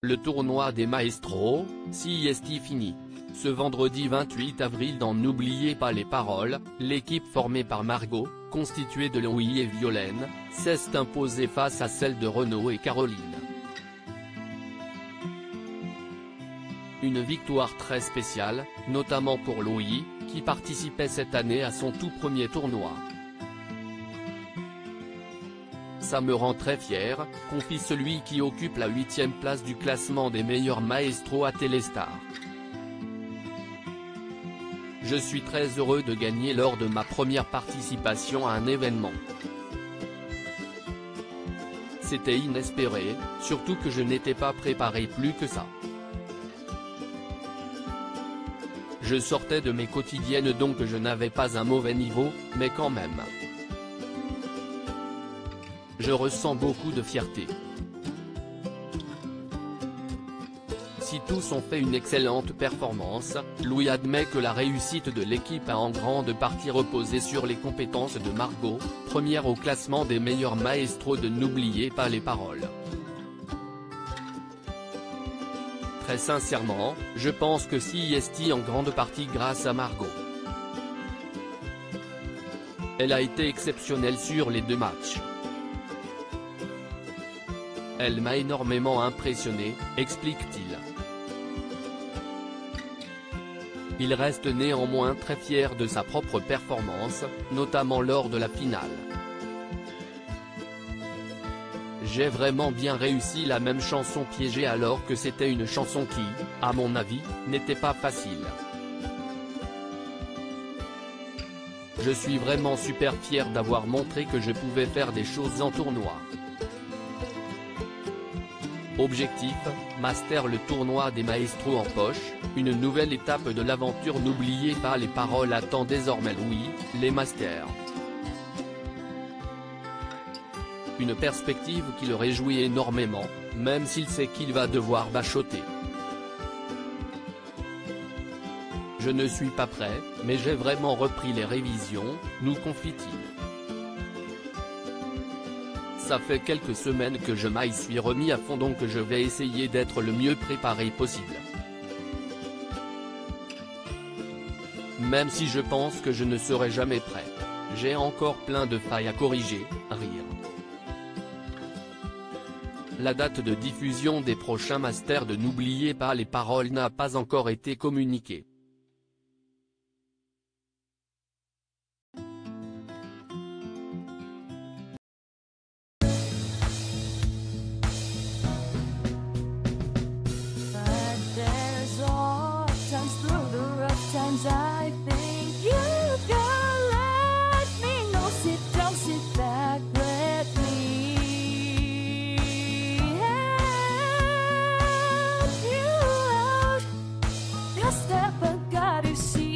Le tournoi des Maestros, CIST fini. Ce vendredi 28 avril dans N'oubliez pas les paroles, l'équipe formée par Margot, constituée de Louis et Violaine, s'est imposée face à celle de Renaud et Caroline. Une victoire très spéciale, notamment pour Louis, qui participait cette année à son tout premier tournoi. Ça me rend très fier, confie celui qui occupe la 8e place du classement des meilleurs maestros à Téléstar. Je suis très heureux de gagner lors de ma première participation à un événement. C'était inespéré, surtout que je n'étais pas préparé plus que ça. Je sortais de mes quotidiennes donc je n'avais pas un mauvais niveau, mais quand même. Je ressens beaucoup de fierté. Si tous ont fait une excellente performance, Louis admet que la réussite de l'équipe a en grande partie reposé sur les compétences de Margot, première au classement des meilleurs maestros de N'oubliez pas les paroles. Très sincèrement, je pense que CIST en grande partie grâce à Margot. Elle a été exceptionnelle sur les 2 matchs. Elle m'a énormément impressionné, explique-t-il. Il reste néanmoins très fier de sa propre performance, notamment lors de la finale. J'ai vraiment bien réussi la même chanson piégée alors que c'était une chanson qui, à mon avis, n'était pas facile. Je suis vraiment super fier d'avoir montré que je pouvais faire des choses en tournoi. Objectif, master le tournoi des maestros en poche, une nouvelle étape de l'aventure N'oubliez pas les paroles attend désormais Louis, les masters. Une perspective qui le réjouit énormément, même s'il sait qu'il va devoir bachoter. Je ne suis pas prêt, mais j'ai vraiment repris les révisions, nous confie-t-il. Ça fait quelques semaines que je m'y suis remis à fond donc je vais essayer d'être le mieux préparé possible. Même si je pense que je ne serai jamais prêt. J'ai encore plein de failles à corriger, rire. La date de diffusion des prochains masters de N'oubliez pas les paroles n'a pas encore été communiquée. I think you can let me know. Sit down, sit back, let me help you out. Just step, I gotta see.